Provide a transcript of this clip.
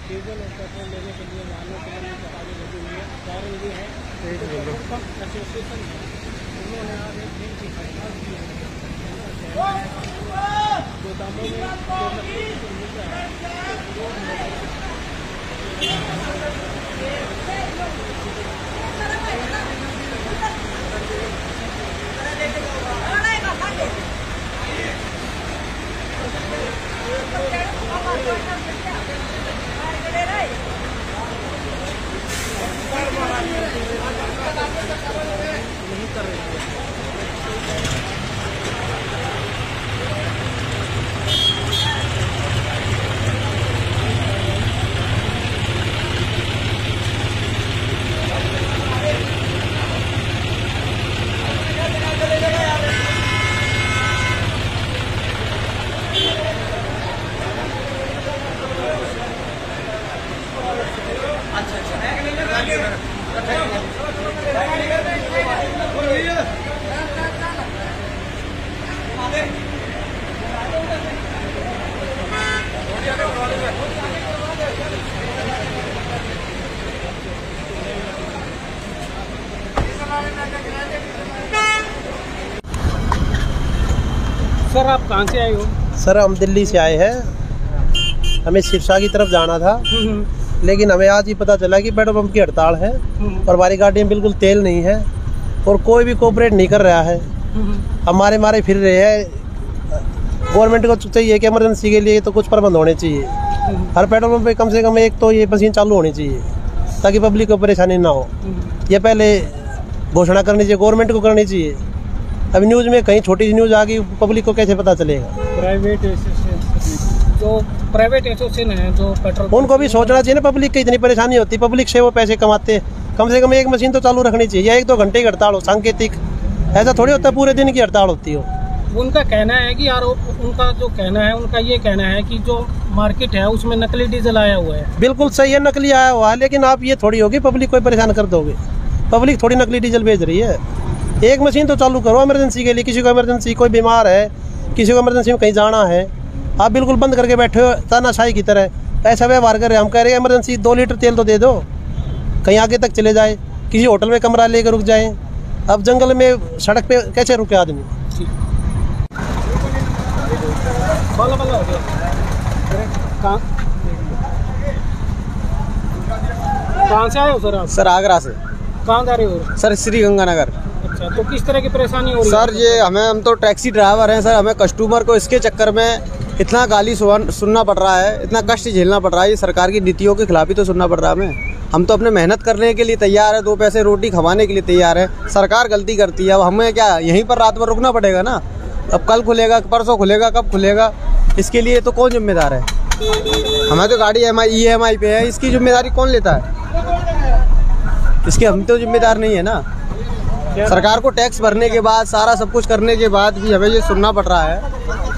Diesel और petrol लेने के लिए वाहनों के लिए कतारें लगी हुई है। कारण ये है एसोसिएशन है, उन्होंने आज एक दिन की हड़ताल की है। गोदामों में मिल रहा है नहीं कर रही है। सर आप कहाँ से आए हो? सर हम दिल्ली से आए हैं, हमें सिरसा की तरफ जाना था, लेकिन हमें आज ही पता चला कि पेट्रोल पंप की हड़ताल है और हमारी गाड़ी में बिल्कुल तेल नहीं है और कोई भी कोऑपरेट नहीं कर रहा है। हमारे मारे फिर रहे हैं। गवर्नमेंट को चाहिए कि इमरजेंसी के लिए तो कुछ प्रबंध होने चाहिए। हर पेट्रोल पंप पे कम से कम एक तो ये मशीन चालू होनी चाहिए ताकि पब्लिक को परेशानी ना हो। ये पहले घोषणा करनी चाहिए, गवर्नमेंट को करनी चाहिए। अभी न्यूज़ में कहीं छोटी सी न्यूज़ आ गई, पब्लिक को कैसे पता चलेगा? प्राइवेट एसोसिएशन है जो पेट्रोल, उनको भी सोचना चाहिए ना। पब्लिक की इतनी परेशानी होती है, पब्लिक से वो पैसे कमाते हैं। कम से कम एक मशीन तो चालू रखनी चाहिए या 1-2 घंटे की हड़ताल हो सांकेतिक। ऐसा थोड़ी होता है पूरे दिन की हड़ताल होती हो। उनका कहना है कि यार उनका जो कहना है, उनका ये कहना है कि जो मार्केट है उसमें नकली डीजल आया हुआ है। बिल्कुल सही है, नकली आया हुआ है, लेकिन आप ये थोड़ी होगी पब्लिक को परेशान कर दोगे। पब्लिक थोड़ी नकली डीजल भेज रही है। एक मशीन तो चालू करो इमरजेंसी के लिए। किसी को इमरजेंसी, कोई बीमार है, किसी को इमरजेंसी में कहीं जाना है, आप बिल्कुल बंद करके बैठे हो तानाशाही की तरह। ऐसा व्यवहार कर रहे हैं। हम कह रहे हैं इमरजेंसी 2 लीटर तेल तो दे दो, कहीं आगे तक चले जाए, किसी होटल में कमरा लेकर रुक जाए। अब जंगल में सड़क पे कैसे रुके आदमी? कहाँ से आए हो सर आप? सर आगरा से। कहाँ जा रहे हो? सर श्री गंगानगर। अच्छा, तो किस तरह की परेशानी हो रही है? सर ये हम तो टैक्सी ड्राइवर हैं सर, हमें कस्टमर को इसके चक्कर में इतना गाली सुनना पड़ रहा है, इतना कष्ट झेलना पड़ रहा है। ये सरकार की नीतियों के खिलाफ ही तो सुनना पड़ रहा है हमें। हम तो अपने मेहनत करने के लिए तैयार है, 2 पैसे रोटी खवाने के लिए तैयार है। सरकार गलती करती है, अब हमें क्या यहीं पर रात भर रुकना पड़ेगा ना? अब कल खुलेगा, परसों खुलेगा, कब खुलेगा, इसके लिए तो कौन जिम्मेदार है? हमें तो गाड़ी EMI पे है, इसकी जिम्मेदारी कौन लेता है? इसके हम तो जिम्मेदार नहीं है ना। सरकार को टैक्स भरने के बाद, सारा सब कुछ करने के बाद भी हमें ये सुनना पड़ रहा है।